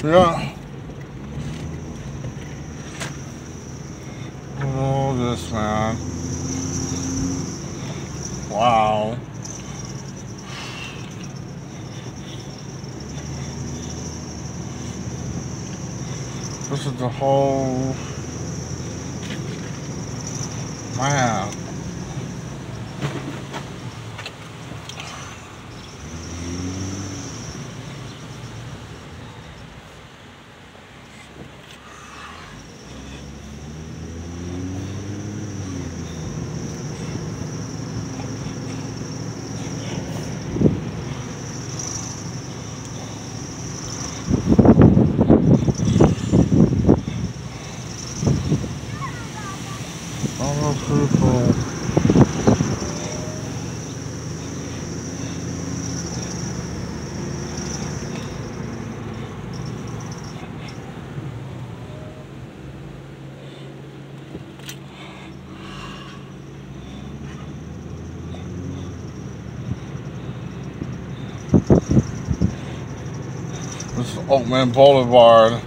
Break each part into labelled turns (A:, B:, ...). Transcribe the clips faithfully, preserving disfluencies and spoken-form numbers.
A: Yeah. Oh, this man. Wow. This is the whole man. All people. This is Oakman Boulevard.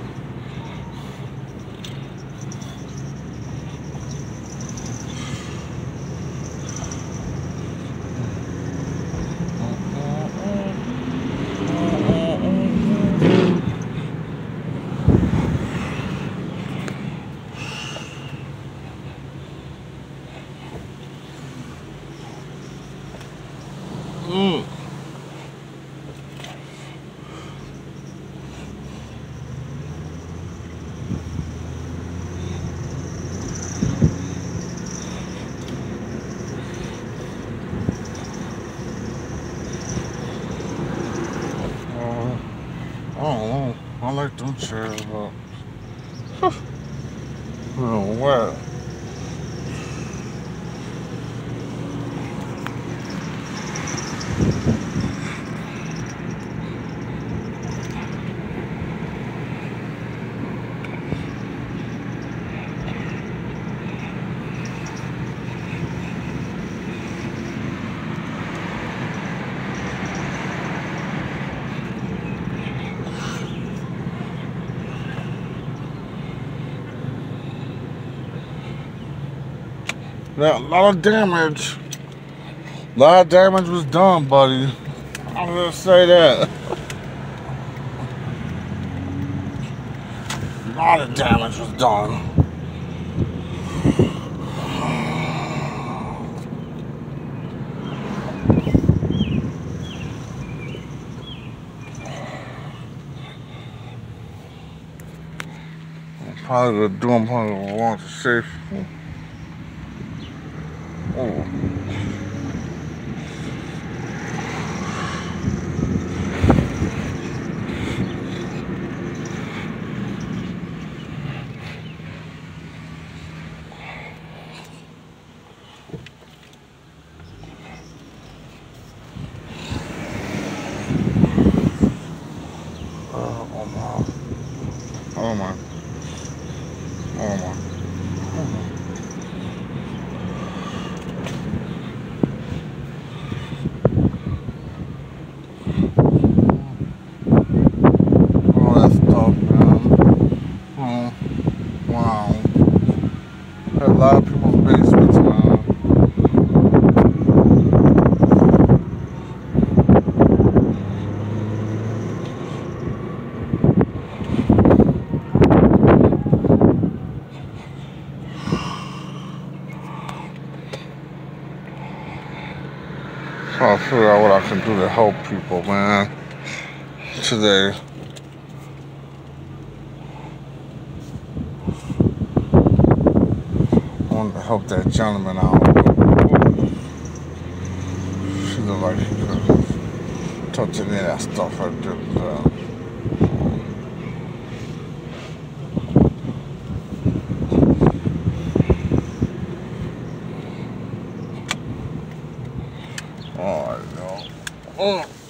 A: Mm. Uh, I don't know. I like them chairs, but I don't know what. Yeah, a lot of damage. A lot of damage was done, buddy. I'm gonna say that. A lot of damage was done. I'm probably gonna do them probably want to safe. Oh. Oh my. Oh my. Oh my. All that stuff, man. Oh, wow. Had a lot of people's basements, man. Trying to figure out what I can do to help people, man, today. I wanted to help that gentleman out. She looked like she could touch any of that stuff I did. Uh, oh, I know. Oh.